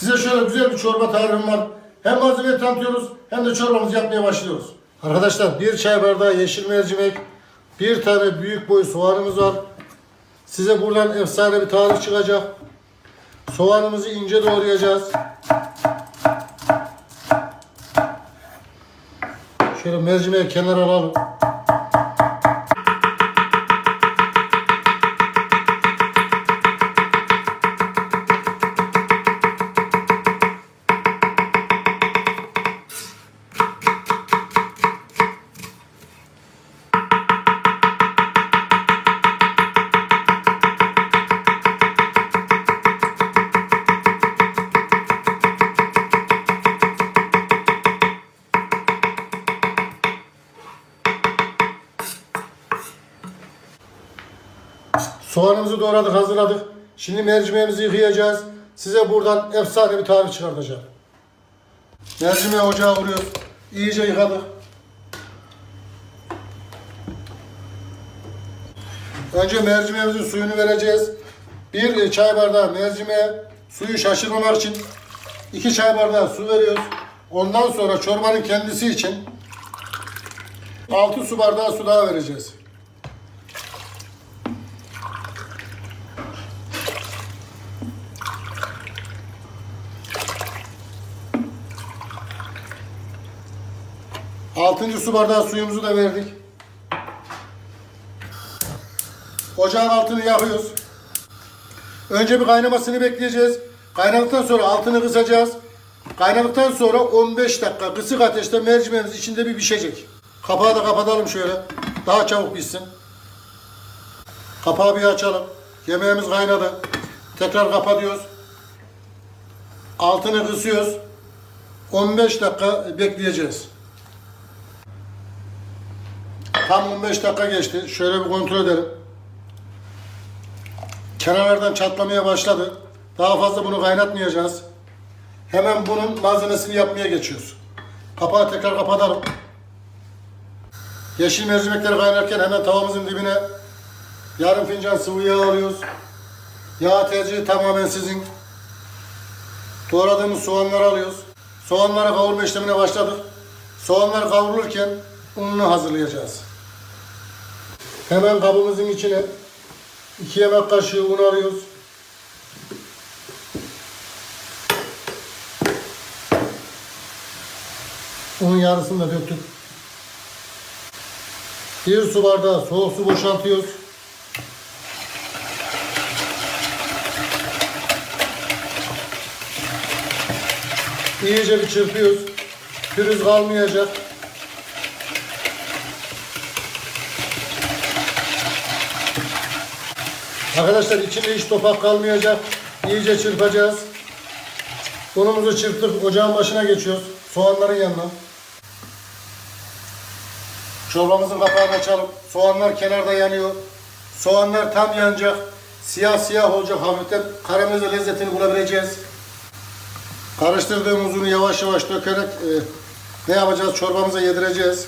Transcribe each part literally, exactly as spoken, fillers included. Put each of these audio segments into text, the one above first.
Size şöyle güzel bir çorba tarifim var. Hem malzemeyi tanıtıyoruz hem de çorbamızı yapmaya başlıyoruz. Arkadaşlar bir çay bardağı yeşil mercimek, bir tane büyük boy soğanımız var. Size buradan efsane bir tarif çıkacak. Soğanımızı ince doğrayacağız. Şöyle mercimeği kenara alalım. Soğanımızı doğradık, hazırladık. Şimdi mercimeğimizi yıkayacağız. Size buradan efsane bir tarif çıkartacağım. Mercimeği ocağa vuruyoruz. İyice yıkadık. Önce mercimeğimizin suyunu vereceğiz. Bir çay bardağı mercimeğe suyu şaşırmamak için iki çay bardağı su veriyoruz. Ondan sonra çorbanın kendisi için altı su bardağı su daha vereceğiz. Altıncı su bardağı suyumuzu da verdik. Ocağın altını yakıyoruz. Önce bir kaynamasını bekleyeceğiz. Kaynadıktan sonra altını kısacağız. Kaynadıktan sonra on beş dakika kısık ateşte mercimeğimiz içinde bir pişecek. Kapağı da kapatalım şöyle. Daha çabuk pişsin. Kapağı bir açalım. Yemeğimiz kaynadı. Tekrar kapatıyoruz. Altını kısıyoruz. on beş dakika bekleyeceğiz. Tam on beş dakika geçti. Şöyle bir kontrol edelim. Kenarlardan çatlamaya başladı. Daha fazla bunu kaynatmayacağız. Hemen bunun malzemesini yapmaya geçiyoruz. Kapağı tekrar kapatalım. Yeşil mercimekleri kaynarken hemen tavamızın dibine yarım fincan sıvı yağ alıyoruz. Yağ tercihi tamamen sizin. Doğradığımız soğanları alıyoruz. Soğanları kavurma işlemine başladık. Soğanlar kavrulurken ununu hazırlayacağız. Hemen kabımızın içine iki yemek kaşığı un alıyoruz. Unun yarısını da döktük. Bir su bardağı soğuk su boşaltıyoruz. İyice bir çırpıyoruz. Pürüz kalmayacak. Arkadaşlar içinde hiç topak kalmayacak. İyice çırpacağız. Unumuzu çırptık. Ocağın başına geçiyoruz. Soğanların yanına. Çorbamızın kapağını açalım. Soğanlar kenarda yanıyor. Soğanlar tam yanacak. Siyah siyah olacak. Hafiften karamelize lezzetini bulabileceğiz. Karıştırdığımız unu yavaş yavaş dökerek e, ne yapacağız? Çorbamıza yedireceğiz.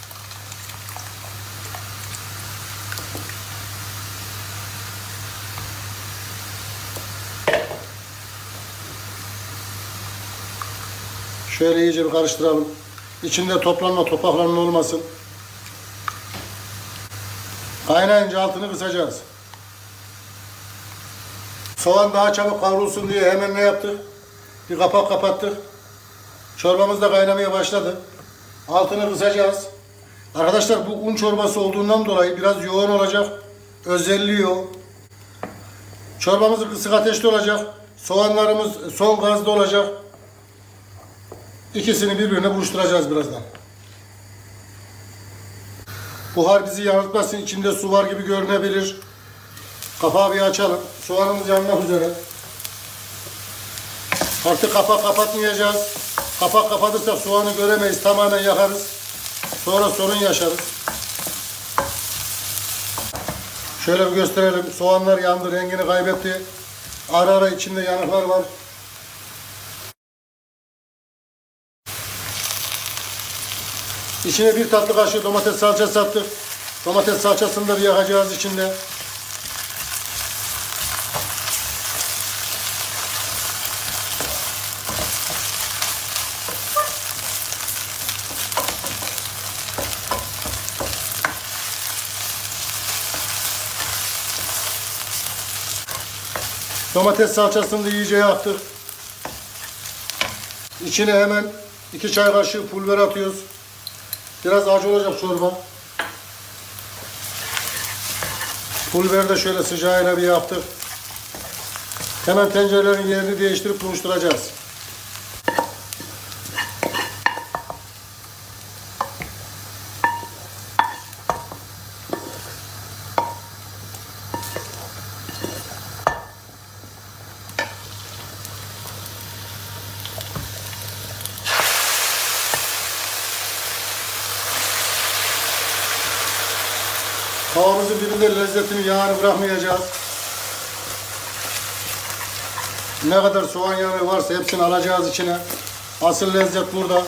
Şöyle iyice bir karıştıralım. İçinde toplanma, topaklanma olmasın. Kaynayınca altını kısacağız. Soğan daha çabuk kavrulsun diye hemen ne yaptık? Bir kapak kapattık. Çorbamız da kaynamaya başladı. Altını kısacağız. Arkadaşlar bu un çorbası olduğundan dolayı biraz yoğun olacak. Özelliği o. Çorbamız kısık ateşte olacak. Soğanlarımız son gazda olacak. İkisini birbirine buluşturacağız birazdan. Buhar bizi yanıltmasın. İçinde su var gibi görünebilir. Kapağı bir açalım. Soğanımız yanmak üzere. Artık kapak kapatmayacağız. Kapak kapatırsak soğanı göremeyiz. Tamamen yakarız. Sonra sorun yaşarız. Şöyle bir gösterelim. Soğanlar yandı. Rengini kaybetti. Ara ara içinde yanıklar var. İçine bir tatlı kaşığı domates salçası attık. Domates salçasını da bir yakacağız içinde. Domates salçasını da iyice yaktık. İçine hemen iki çay kaşığı pul biber atıyoruz. Biraz acı olacak çorba. Pul biberi de şöyle sıcağıyla bir yaptık. Hemen tencerelerin yerini değiştirip buluşturacağız. Tavamızın dibinde lezzetini, yağını bırakmayacağız. Ne kadar soğan yağı varsa hepsini alacağız içine. Asıl lezzet burada.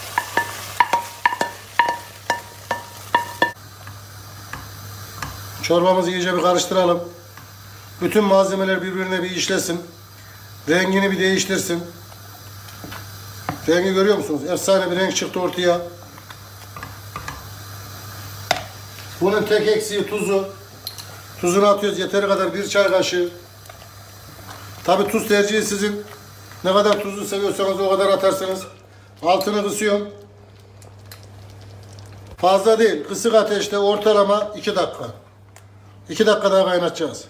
Çorbamızı iyice bir karıştıralım. Bütün malzemeler birbirine bir işlesin. Rengini bir değiştirsin. Rengi görüyor musunuz? Efsane bir renk çıktı ortaya. Bunun tek eksiği tuzu. Tuzunu atıyoruz yeteri kadar, bir çay kaşığı. Tabi tuz tercihi sizin. Ne kadar tuzlu seviyorsanız o kadar atarsınız. Altını kısıyorum. Fazla değil. Kısık ateşte ortalama iki dakika. iki dakika daha kaynatacağız.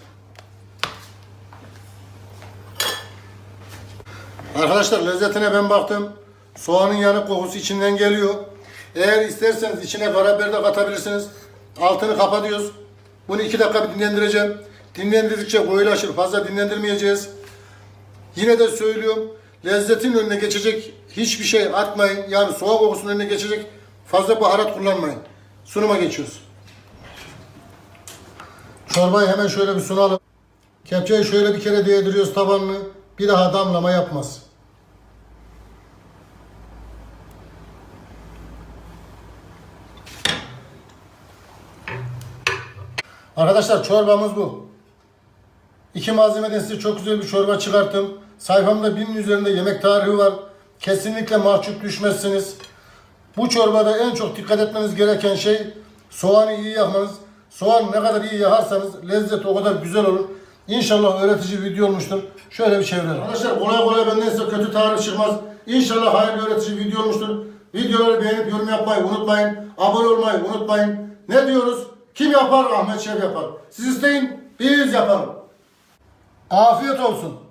Arkadaşlar lezzetine ben baktım. Soğanın yanık kokusu içinden geliyor. Eğer isterseniz içine karabiber de katabilirsiniz. Altını kapatıyoruz. Bunu iki dakika bir dinlendireceğim. Dinlendirdikçe koyulaşır. Fazla dinlendirmeyeceğiz. Yine de söylüyorum. Lezzetin önüne geçecek hiçbir şey atmayın. Yani soğan kokusunun önüne geçecek fazla baharat kullanmayın. Sunuma geçiyoruz. Çorbayı hemen şöyle bir sunalım. Kepçeyi şöyle bir kere değdiriyoruz tabanını. Bir daha damlama yapmaz. Arkadaşlar çorbamız bu. İki malzemeden size çok güzel bir çorba çıkarttım. Sayfamda binin üzerinde yemek tarihi var. Kesinlikle mahcup düşmezsiniz. Bu çorbada en çok dikkat etmeniz gereken şey soğanı iyi yakmanız. Soğanı ne kadar iyi yakarsanız lezzeti o kadar güzel olur. İnşallah öğretici bir video olmuştur. Şöyle bir çevirelim. Arkadaşlar kolay kolay benden size kötü tarif çıkmaz. İnşallah hayırlı öğretici bir video olmuştur. Videoları beğenip yorum yapmayı unutmayın. Abone olmayı unutmayın. Ne diyoruz? Kim yapar? Ahmet Şef yapar. Siz isteyin, biz yapalım. Afiyet olsun.